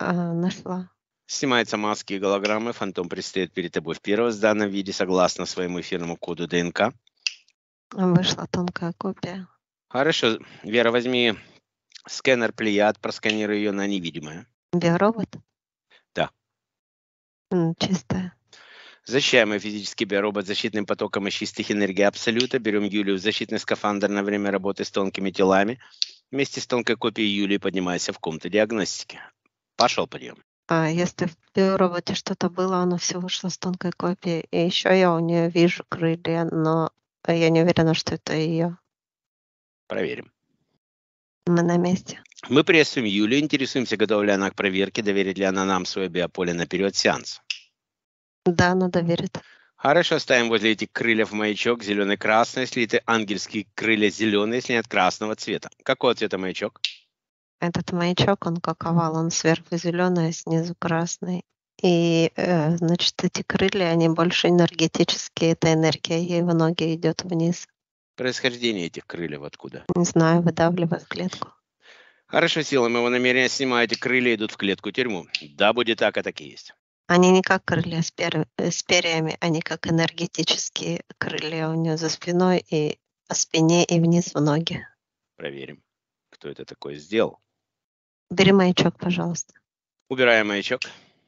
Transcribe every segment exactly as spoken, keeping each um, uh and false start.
А, нашла. Снимаются маски и голограммы. Фантом предстает перед тобой в первозданном виде, согласно своему эфирному коду ДНК. Вышла тонкая копия. Хорошо. Вера, возьми сканер Плеяд, просканируй ее на невидимое. Биоробот? Да. М, Чистая. Защищаемый физический биоробот защитным потоком из чистых энергий Абсолюта. Берем Юлию в защитный скафандр на время работы с тонкими телами. Вместе с тонкой копией Юлии поднимайся в комнату диагностики. Пошел подъем. А если в биороботе что-то было, оно все вышло с тонкой копией. И еще я у нее вижу крылья, но я не уверена, что это ее. Проверим. Мы на месте. Мы приветствуем Юлию, интересуемся, готова ли она к проверке, доверит ли она нам свое биополе на период сеанса. Да, она доверит. Хорошо, ставим возле этих крыльев маячок зеленый-красный, если это ангельские крылья зеленые, если нет красного цвета. Какого цвета маячок? Этот маячок, он как овал, он сверху зеленый, а снизу красный. И, э, значит, эти крылья, они больше энергетические. Эта энергия ей в ноги идет вниз. Происхождение этих крыльев откуда? Не знаю, выдавливает клетку. Хорошо, силой моего намерения снимаю эти крылья, идут в клетку-тюрьму. Да, будет так, а так и есть. Они не как крылья с, пер... э, с перьями, они как энергетические крылья у нее за спиной и по спине и вниз в ноги. Проверим, кто это такое сделал. Бери маячок, пожалуйста. Убираем маячок.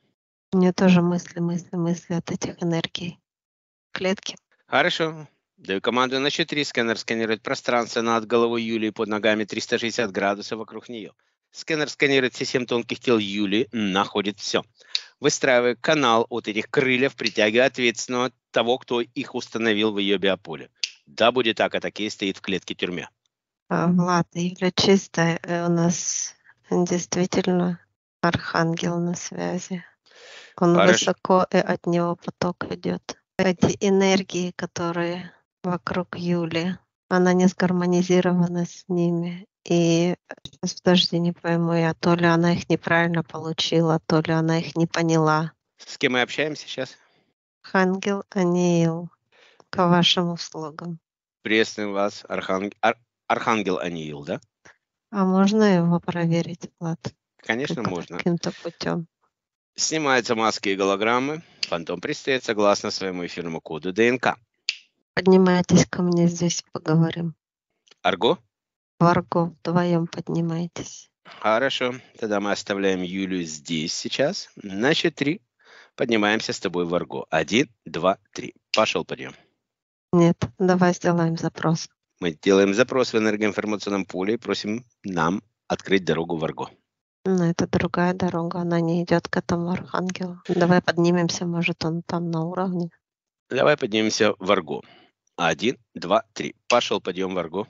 У нее тоже мысли, мысли, мысли от этих энергий. Клетки. Хорошо. Даю команду на счет три. Сканер сканирует пространство над головой Юлии, под ногами триста шестьдесят градусов вокруг нее. Сканер сканирует все семь тонких тел Юлии, находит все. Выстраивая канал от этих крыльев, притягивая ответственного того, кто их установил в ее биополе. Да, будет так, а такие стоит в клетке тюрьме. А, Влад, Юля чистая. э, У нас действительно архангел на связи. Он Хорошо. высоко, и от него поток идет. Эти энергии, которые вокруг Юли, она не сгармонизирована с ними. И сейчас, подожди, не пойму я, то ли она их неправильно получила, то ли она их не поняла. С кем мы общаемся сейчас? Архангел Аниил, к вашим услугам. Приветствуем вас, Арханг... Ар... Архангел Аниил, да? А можно его проверить, Влад, Конечно, как- можно. каким-то путем? Снимаются маски и голограммы. Фантом предстоит согласно своему эфирному коду ДНК. Поднимайтесь ко мне здесь, поговорим. Арго? Варго, вдвоем поднимайтесь. Хорошо. Тогда мы оставляем Юлю здесь сейчас. На счет три поднимаемся с тобой в Арго. Один, два, три. Пошел подъем. Нет, давай сделаем запрос. Мы делаем запрос в энергоинформационном поле и просим нам открыть дорогу в Арго. Но это другая дорога, она не идет к этому архангелу. Давай поднимемся, может, он там на уровне. Давай поднимемся в Арго. Один, два, три. Пошел подъем в Арго.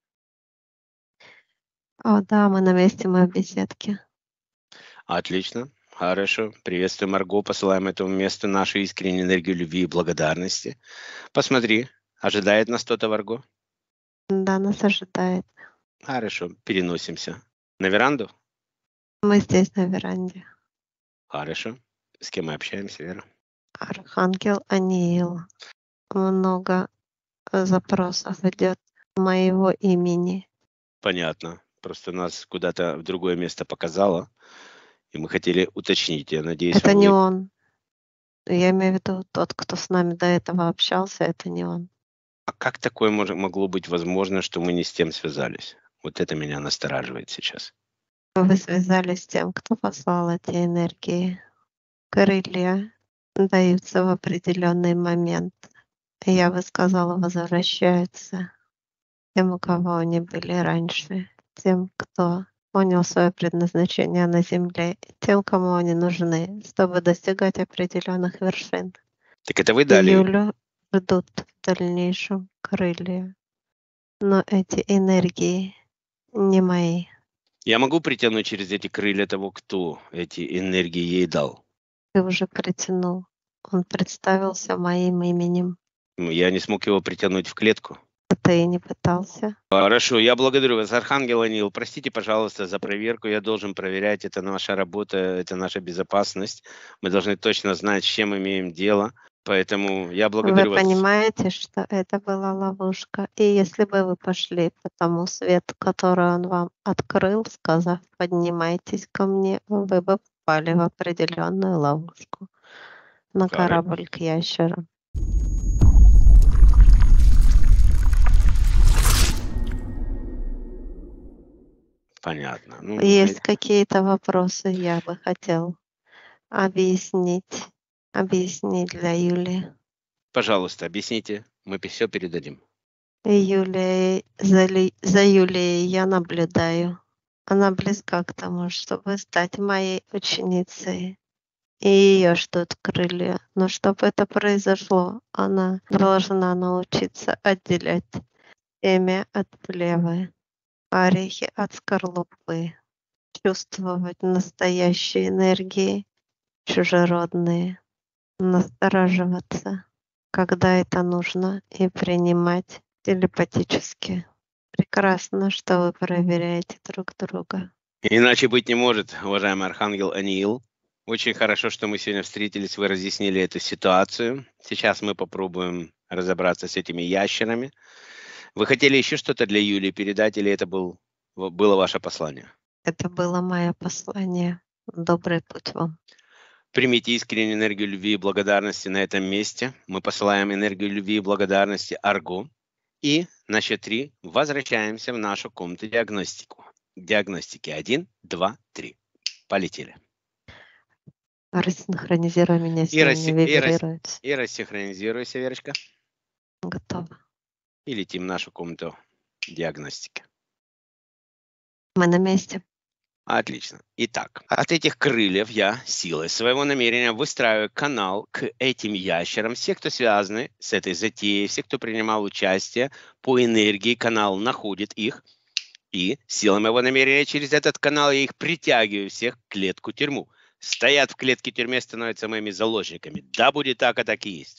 О, да, мы на месте, мы в беседке. Отлично. Хорошо. Приветствуем Арго. Посылаем этому месту нашу искреннюю энергию любви и благодарности. Посмотри, ожидает нас кто-то в Арго? Да, нас ожидает. Хорошо. Переносимся. На веранду? Мы здесь на веранде. Хорошо. С кем мы общаемся, Вера? Архангел Аниил. Много запросов идет моего имени. Понятно. Просто нас куда-то в другое место показало, и мы хотели уточнить. Я надеюсь, Это вы... не он. Я имею в виду тот, кто с нами до этого общался, это не он. А как такое мож- могло быть возможно, что мы не с тем связались? Вот это меня настораживает сейчас. Вы связались с тем, кто послал эти энергии. Крылья даются в определенный момент. Я бы сказала, возвращаются тем, у кого они были раньше, тем, кто понял свое предназначение на Земле, и тем, кому они нужны, чтобы достигать определенных вершин. Так это вы дали? Юлю ждут в дальнейшем крылья. Но эти энергии не мои. Я могу притянуть через эти крылья того, кто эти энергии ей дал? Ты уже притянул. Он представился моим именем. Ну, я не смог его притянуть в клетку. А ты и не пытался. Хорошо, я благодарю вас, Архангел Анил. Простите, пожалуйста, за проверку. Я должен проверять. Это наша работа, это наша безопасность. Мы должны точно знать, с чем имеем дело. Поэтому я Вы благодарю вас. понимаете, что это была ловушка. И если бы вы пошли по тому свету, который он вам открыл, сказав, поднимайтесь ко мне, вы бы попали в определенную ловушку на Окей. корабль к ящерам. Понятно. Ну, Есть э, какие-то вопросы, я бы хотел объяснить, объяснить для Юлии. пожалуйста, объясните, мы все передадим. Юлия, за, Ли- за Юлией я наблюдаю. Она близка к тому, чтобы стать моей ученицей. И ее ждут крылья. Но чтобы это произошло, она должна научиться отделять семя от плевы, орехи от скорлупы, чувствовать настоящие энергии, чужеродные, настораживаться, когда это нужно, и принимать телепатически. Прекрасно, что вы проверяете друг друга. Иначе быть не может, уважаемый архангел Аниил. Очень хорошо, что мы сегодня встретились, вы разъяснили эту ситуацию. Сейчас мы попробуем разобраться с этими ящерами. Вы хотели еще что-то для Юлии передать, или это был, в- было ваше послание? Это было мое послание. Добрый путь вам. Примите искреннюю энергию любви и благодарности на этом месте. Мы посылаем энергию любви и благодарности Арго. И на счет три возвращаемся в нашу комнату диагностику. Диагностики. Один, два, три. Полетели. Рассинхронизируй меня с И, ним, расси- не и, рас- вибрирует. и рассинхронизируйся, Верочка. Готово. И летим в нашу комнату диагностики. Мы на месте. Отлично. Итак, от этих крыльев я силой своего намерения выстраиваю канал к этим ящерам. Все, кто связаны с этой затеей, все, кто принимал участие по энергии, канал находит их. И силой моего намерения через этот канал я их притягиваю всех в клетку-тюрьму. Стоят в клетке-тюрьме, становятся моими заложниками. Да, будет так, а так и есть.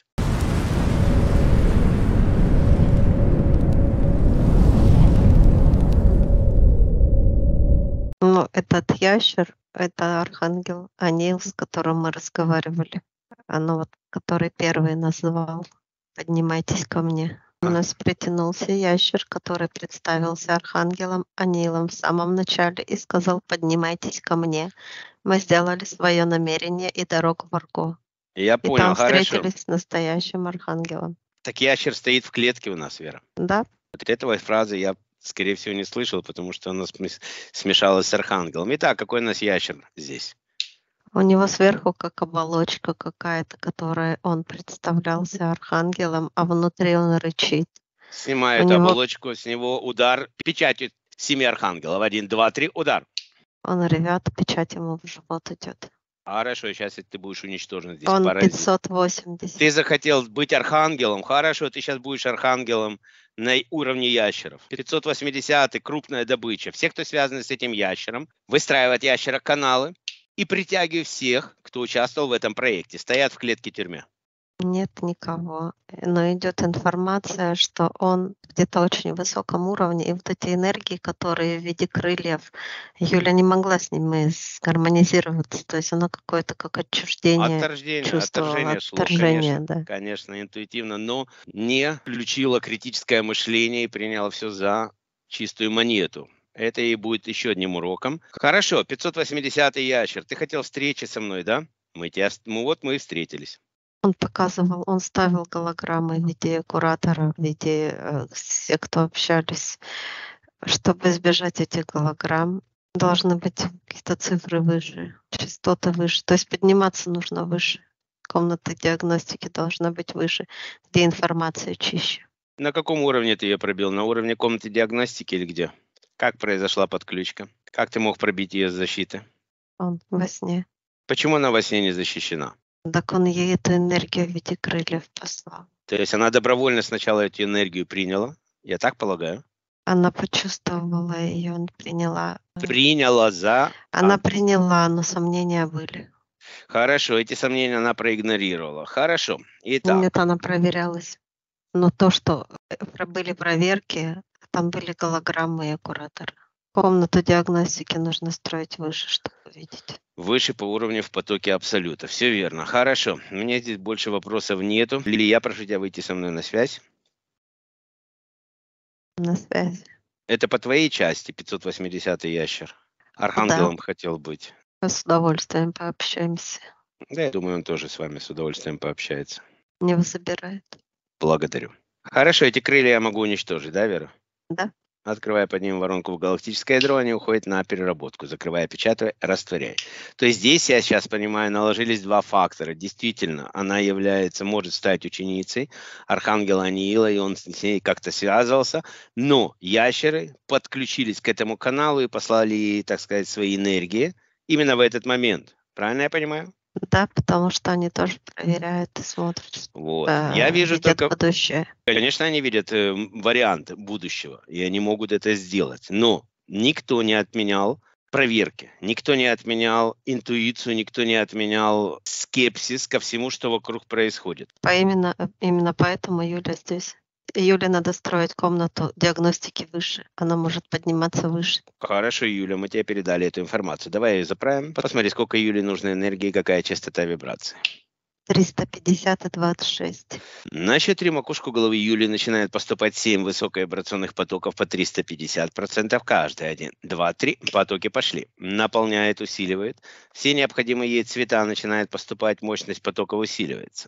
Ну, этот ящер, это архангел Анил, с которым мы разговаривали. Оно вот, который первый называл «Поднимайтесь ко мне». У А. нас притянулся ящер, который представился архангелом Анилом в самом начале и сказал «Поднимайтесь ко мне». Мы сделали свое намерение и дорогу в Арго. Я И понял, там хорошо. встретились с настоящим архангелом. Так ящер стоит в клетке у нас, Вера. Да? Вот этого фразы я, скорее всего, не слышал, потому что она смес- смешалась с архангелом. Итак, какой у нас ящер здесь? У него сверху как оболочка какая-то, которой он представлялся архангелом, а внутри он рычит. Снимаю У эту него оболочку, с него удар печатью семи архангелов. Один, два, три, удар. он ревет, печать ему в живот идет. Хорошо, сейчас ты будешь уничтожен здесь. Он Паразит. пятьсот восемьдесят. Ты захотел быть архангелом. Хорошо, ты сейчас будешь архангелом на уровне ящеров. пятьсот восьмидесятый, крупная добыча. Все, кто связаны с этим ящером, выстраивают ящера каналы и притягивают всех, кто участвовал в этом проекте. Стоят в клетке тюрьме. Нет никого. Но идет информация, что он где-то очень высоком уровне, и вот эти энергии, которые в виде крыльев, Юля не могла с ними гармонизироваться. То есть оно какое-то как отчуждение Отторжение, чувствовала, отторжение шло, отторжение, конечно, да. конечно, интуитивно, но не включила критическое мышление и приняла все за чистую монету. Это и будет еще одним уроком. Хорошо, пятьсот восьмидесятый ящер. Ты хотел встречи со мной, да? Мы, тебя, мы вот мы и встретились. Он показывал, он ставил голограммы в виде куратора, в виде э, все, кто общались. Чтобы избежать этих голограмм, должны быть какие-то цифры выше, частоты выше. То есть подниматься нужно выше. Комната диагностики должна быть выше, где информация чище. На каком уровне ты ее пробил? На уровне комнаты диагностики или где? Как произошла подключка? Как ты мог пробить ее с защиты? Он во сне. Почему она во сне не защищена? Так он ей эту энергию в виде крыльев послал. То есть она добровольно сначала эту энергию приняла, я так полагаю? Она почувствовала ее, приняла. Приняла за... Она а, приняла, но сомнения были. Хорошо, эти сомнения она проигнорировала. Хорошо. Итак, Нет, она проверялась. Но то, что э, про- были проверки, там были голограммы и куратор. Комнату диагностики нужно строить выше, чтобы видеть. выше по уровню в потоке абсолюта. Все верно. Хорошо. У меня здесь больше вопросов нету. Лили, я прошу тебя выйти со мной на связь. На связи. Это по твоей части, пятьсот восьмидесятый ящер. Архангелом хотел быть. С удовольствием пообщаемся. Да, я думаю, он тоже с вами с удовольствием пообщается. Не забирает. Благодарю. Хорошо, эти крылья я могу уничтожить, да, Вера? Да. Открывая под ним воронку в галактическое ядро, они уходят на переработку, закрывая, печатая, растворяя. То есть здесь, я сейчас понимаю, наложились два фактора. Действительно, она является, может стать ученицей Архангела Аниила, и он с ней как-то связывался, но ящеры подключились к этому каналу и послали ей, так сказать, свои энергии именно в этот момент. Правильно я понимаю? Да, потому что они тоже проверяют и смотрят, Вот. э, Я вижу видят только... будущее. Конечно, они видят э, м, вариант будущего, и они могут это сделать. Но никто не отменял проверки, никто не отменял интуицию, никто не отменял скепсис ко всему, что вокруг происходит. По именно, э, именно поэтому Юля здесь. Юле надо строить комнату диагностики выше. Она может подниматься выше. Хорошо, Юля, мы тебе передали эту информацию. Давай ее заправим. Посмотри, сколько Юле нужно энергии, какая частота вибрации. триста пятьдесят и двадцать шесть. На счет три макушку головы Юли начинает поступать семь высоковибрационных потоков по триста пятьдесят процентов каждый. Один, два, три. Потоки пошли. Наполняет, усиливает. Все необходимые ей цвета начинает поступать, мощность потоков усиливается.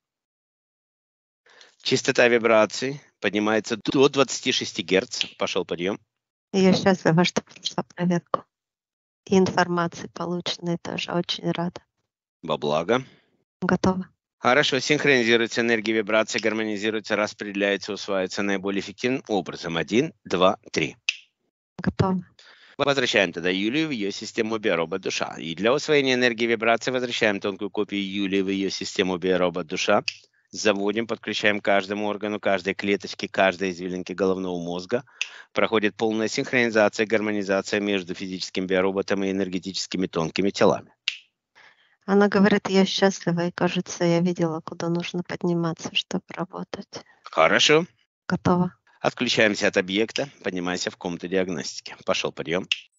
Частота вибраций поднимается до двадцати шести герц. Пошел подъем. Я счастлива, что прошла проверку. И информации полученной тоже очень рада. Во благо. Готова. Хорошо, синхронизируется энергия вибрации, гармонизируется, распределяется, усваивается наиболее эффективным образом. Один, два, три. Готова. Возвращаем тогда Юлию в ее систему биоробот-душа. И для усвоения энергии вибрации возвращаем тонкую копию Юлии в ее систему биоробот-душа. Заводим, подключаем к каждому органу, каждой клеточке, каждой извилинке головного мозга. Проходит полная синхронизация, гармонизация между физическим биороботом и энергетическими тонкими телами. Она говорит, я счастлива, и кажется, я видела, куда нужно подниматься, чтобы работать. Хорошо. Готова. Отключаемся от объекта, поднимайся в комнату диагностики. Пошел подъем.